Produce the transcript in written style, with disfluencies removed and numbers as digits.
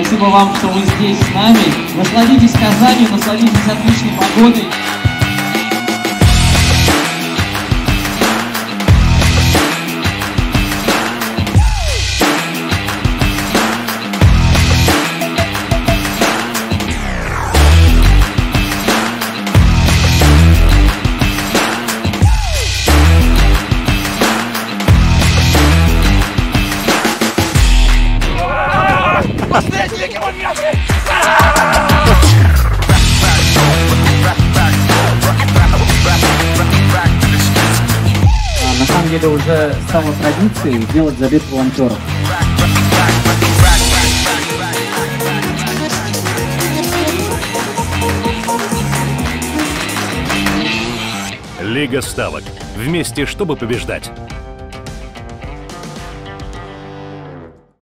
Спасибо вам, что вы здесь с нами. Насладитесь Казанью, насладитесь отличной погодой. На самом деле уже стало традицией делать забег волонтеров. Лига ставок. Вместе, чтобы побеждать.